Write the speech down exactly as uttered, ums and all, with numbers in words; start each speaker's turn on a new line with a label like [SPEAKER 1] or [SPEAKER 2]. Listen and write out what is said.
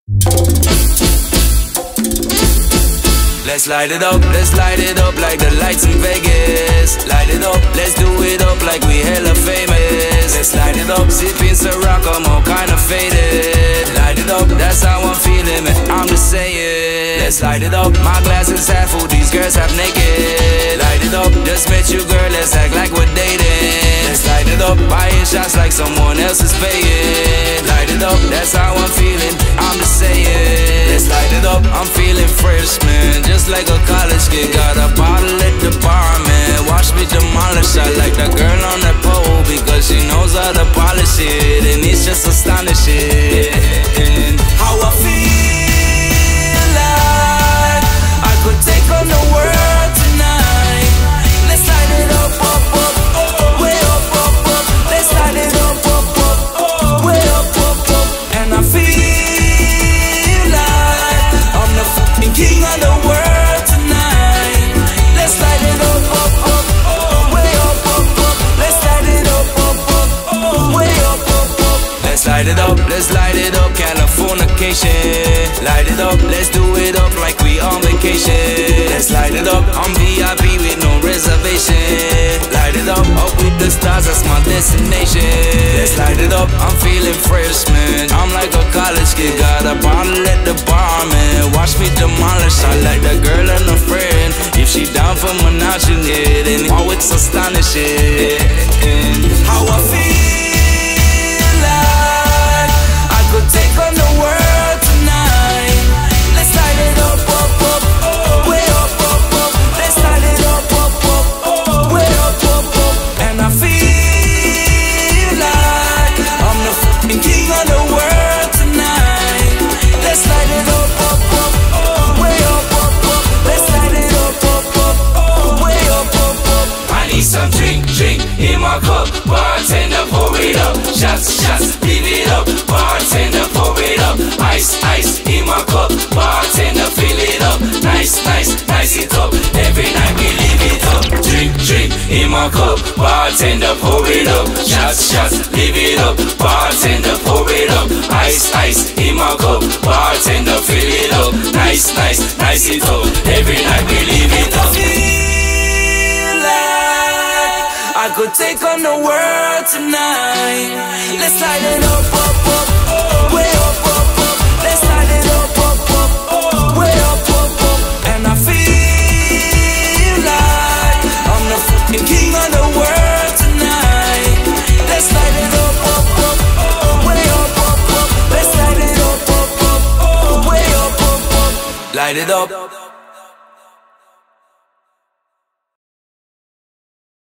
[SPEAKER 1] Let's light it up, let's light it up like the lights in Vegas. Light it up, let's do it up like we hella famous. Let's light it up, sipping Ciroc, I'm all kinda faded. Light it up, that's how I'm feeling, man, I'm just saying. Let's light it up, my glass is half full, these girls half naked. Light it up, just met you girl, let's act like we're dating. Let's light it up, buying shots like someone else is paying. Light it up, that's how I'm feeling, I'm just saying. Let's light it up, I'm feeling fresh, man, just like a college kid. Got a bottle at the bar, man, watch me demolish. I like that girl on that pole because she knows how to polish it, and it's just astonishing how I feel like I could take on the world tonight. Let's light it up, up, up, up, way up, up, up. Let's light it up, up, up, up, way up, up, up. And I feel like I'm the fucking king of the world tonight. Let's light it up, up, up, up, way up, up, up. Let's light it up, up, up, up, way up, up, up. Let's light it up, let's light it up, Californication. Light it up, let's do it up like we on vacation. Let's light it up, I'm V I P with no reservation. Light it up, up with the stars, that's my destination. Let's light it up, I'm feeling fresh, man, I'm like a college kid. Got a bottle at the bar, man, watch me demolish. I like that girl and a friend, if she down for menage, and oh, it's astonishing how I feel like I could take on the world tonight. Let's light it up, up, up, up, way up, up, up. Let's light it up, up, up, up, way up, up, up. And I feel like I'm the fucking king of the world tonight. Let's light it up, up, up, up, way up, up, up. Let's light it up, up, up, up, way up, up, up.
[SPEAKER 2] I need some drink, drink in my cup. Bartender, pour it up. Shots, shots, leave it up. Bartender, pour it up. Ice, ice in my cup. Bartender, fill it up. Nice, nice, nice it up. Every night we leave it up. Drink, drink in my cup. Bartender, pour it up. Shots, shots, leave it up. Bartender, pour it up. Ice, ice in my cup. Bartender, fill it up. Nice, nice, nice it up. Every night we leave it up.
[SPEAKER 1] I could take on the world tonight. Let's light it up, up, up, up, way up, up, up. Let's light it up, up, up, up, way up, up, up. And I feel like I'm the fucking king of the world tonight. Let's light it up, up, up, up, way up, up, up. Let's light it up, up, up, up, way up, up, up. Light it up.